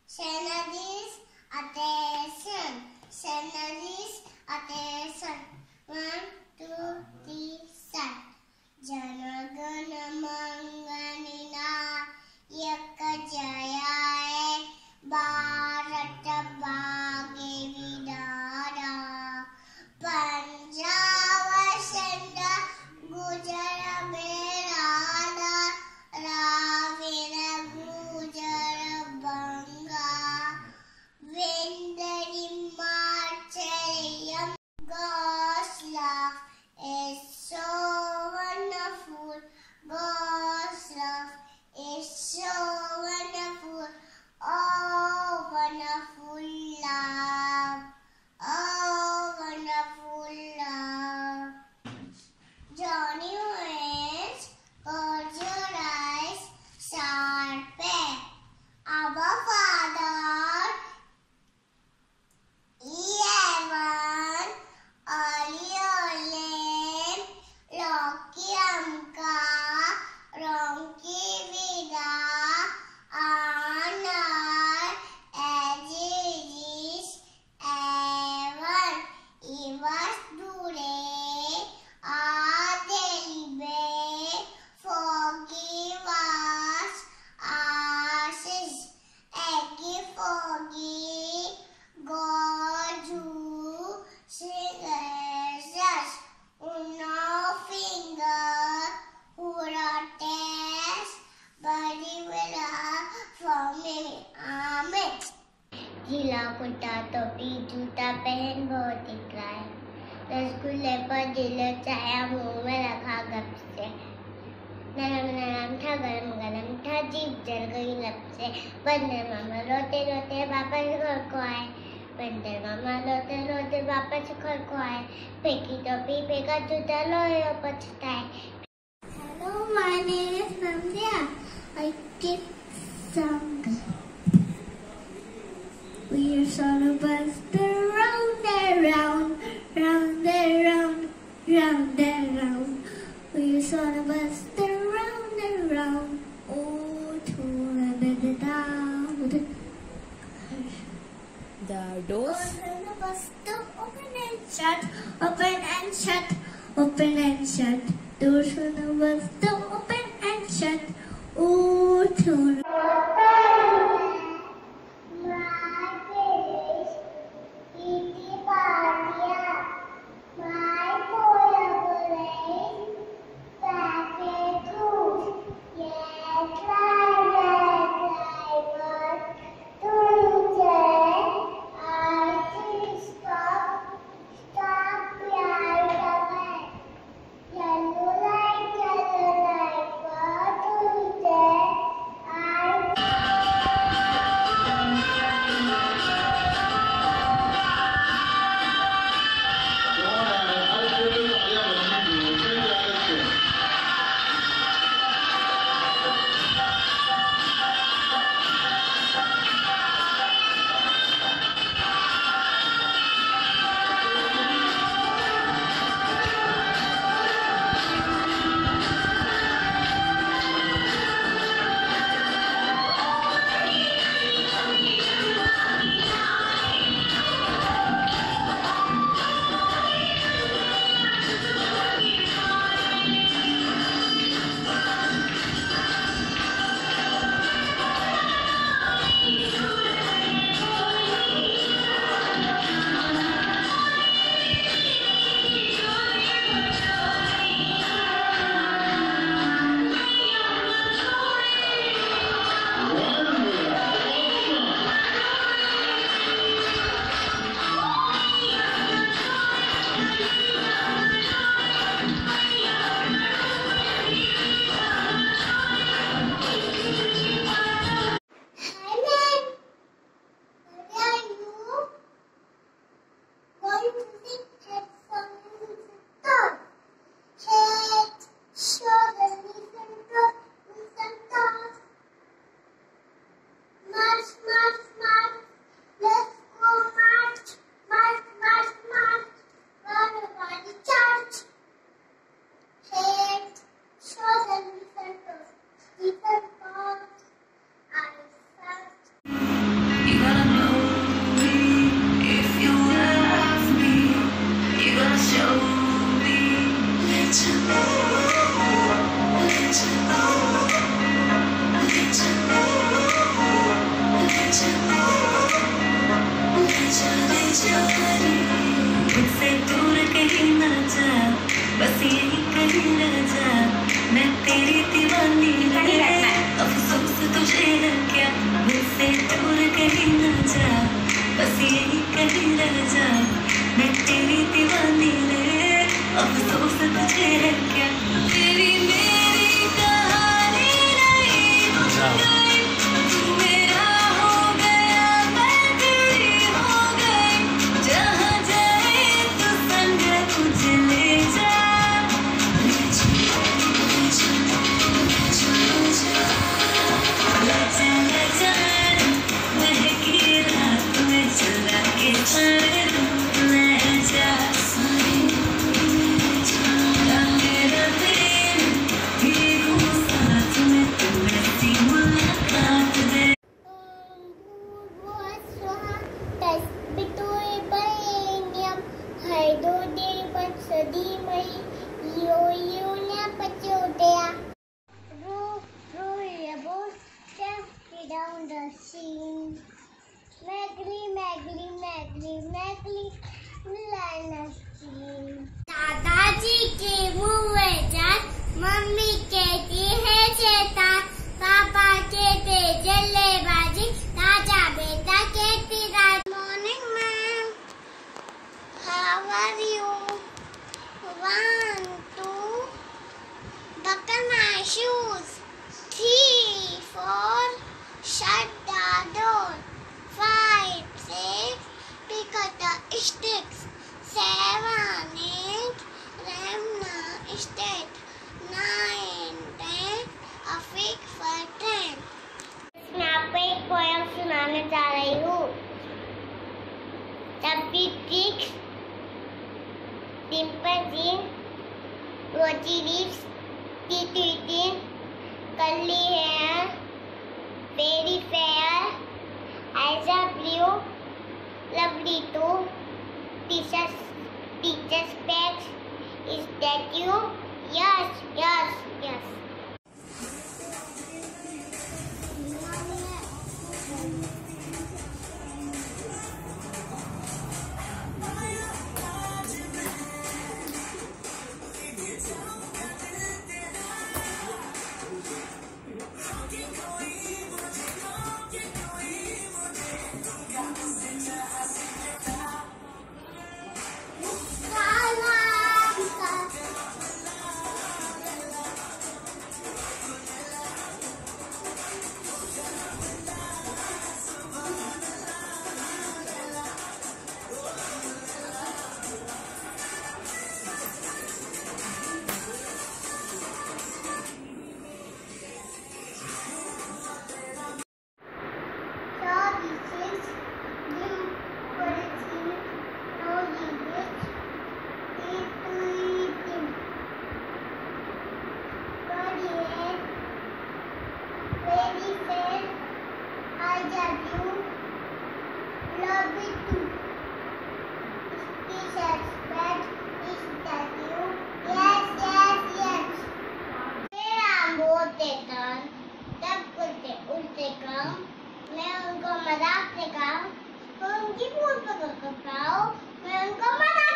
Senadis, attention. Senadis, attention. 1, 2, 3, start. Janagana Manganina Yakajayae Bharata Bhage Vidara Panjava Senda Gujara Berada Ravina Gujara Banga Vindari Marchayam God's love is so wonderful. God's love is so wonderful. Oh, wonderful love. Oh, wonderful love. Johnny Wins, close your eyes, sharpen. Our Father, Evan, Ali Olim, Rocky Amka, Ronki Vida, Anar, Aziz, Evan, Ivas Dure, Adelibe, forgive us, Ashes, Eggy Foggy, God who singers us, no finger, who rotates, body will for me, amen. गीला कुत्ता टोपी जूता पहन बहुत दिखलाए रसगुल्ले पर दिल चाया मुंह में रखा गप से नरम नरम था गरम गरम था जीभ जल गई लब से बंदर मामा रोते रोते वापस घर को आए बंदर मामा रोते रोते वापस घर को आए फेंकी टोपी फेंका जूता लोयो पछताए. Hello, my name is Nandya. I get song. We are sort of buzzed around and round, round and round, round and round. We are sort of buzzed around and round. Oh, to the down. The doors. Open the bus door, open and shut, open and shut, open and shut. Doors on the bus door, open and shut. Oh, to तेरी दीवानी रे, अफसोस तुझे है क्या, मुझसे दूर कहीं न जा, बस यही कहीं रह जा, मैं तेरी दीवानी रे, अफसोस तुझे है क्या, तेरी मेरी कहानी नहीं हो गई, तू मेरा हो गया, मैं तेरी हो गई, जहाँ जाए तू संग मुझे ले जा, महकी रात में चला के ले जा, मेरा दिल भीगू साथ में तू ऐसी मुलाकात दे. Down the scene, Magli, Lana scene. दादाजी के मुँह में जान, मम्मी कहती है शैतान, पापा कहते जल्लेबाजी, दादा बेटा कहती रात. Morning ma'am, how are you? 1, 2, buckle my shoes. 3, 4, shut the door. 5, 6, pick up the sticks. 7, 8, Ramna state. 9, 10, a fig for 10. मैं आपको एक पोएम सुनाने जा रही हूँ. Chubby cheeks, dimple chin, rosy lips, teeth within, curly hair, very fair, eyes are blue, lovely too, teacher's specs, is that you? Yes, yes, yes. मैं उनको मजाक से कहा, मैं उनकी फोन पर पाओ, मैं उनको मजाक